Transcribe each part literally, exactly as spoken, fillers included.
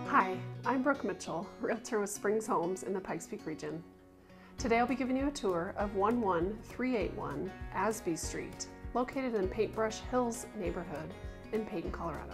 Hi, I'm Brooke Mitchell, Realtor with Springs Homes in the Pikes Peak region. Today I'll be giving you a tour of one one three eight one Asbee Street, located in Paintbrush Hills neighborhood in Peyton, Colorado.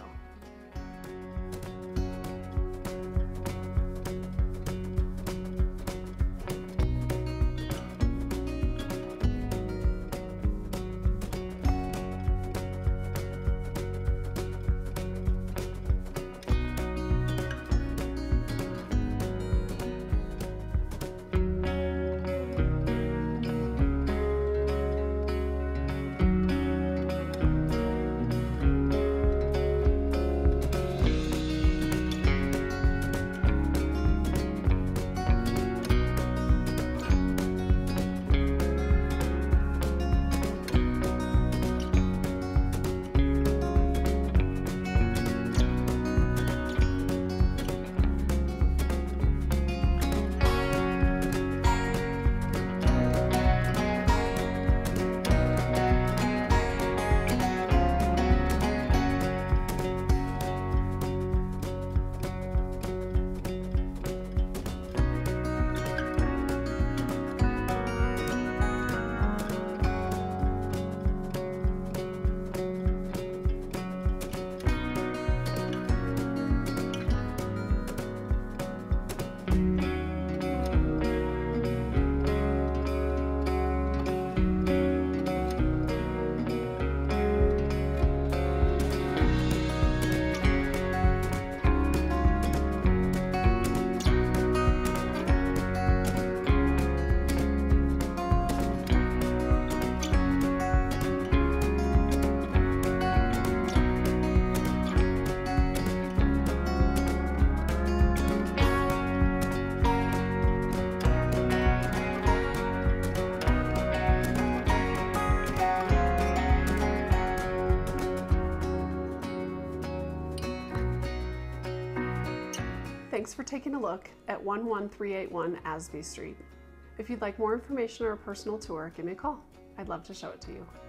Thanks for taking a look at one one three eight one Asbee Street. If you'd like more information or a personal tour, give me a call. I'd love to show it to you.